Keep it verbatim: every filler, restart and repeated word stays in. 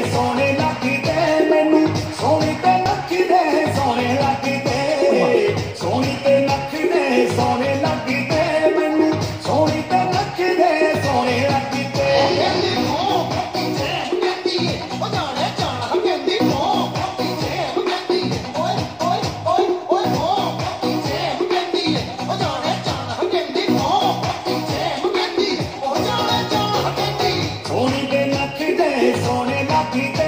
ਸੋਹਣੇ ਲੱਗਦੇ ਮੈਨੂੰ ਸੋਹਣੀ ਤੇ ਨੱਚਦੇ ਸੋਹਣੇ ਲੱਗਦੇ ਸੋਹਣੀ ਤੇ ਨੱਚਦੇ ਸੋਹਣੇ ਲੱਗਦੇ ਮੈਨੂੰ ਸੋਹਣੀ ਤੇ ਨੱਚਦੇ ਸੋਹਣੇ ਲੱਗਦੇ ਕਹਿੰਦੀ ਮੋਹ ਪਿੱਛੇ ਕਹਿੰਦੀ ਉਹ ਜਾਣੇ ਜਾਣਾ ਕਹਿੰਦੀ ਮੋਹ ਪਿੱਛੇ ਕਹਿੰਦੀ ਓਏ ਓਏ ਓਏ ਓਏ ਮੋਹ ਪਿੱਛੇ ਕਹਿੰਦੀ ਉਹ ਜਾਣੇ ਜਾਣਾ ਕਹਿੰਦੀ ਮੋਹ ਪਿੱਛੇ ਕਹਿੰਦੀ ਉਹ ਜਾਣੇ ਜਾਣਾ ਕਹਿੰਦੀ ਸੋਹਣੀ ਤੇ ਨੱਚਦੇ ਸੋਹਣੇ ਲੱਗਦੇ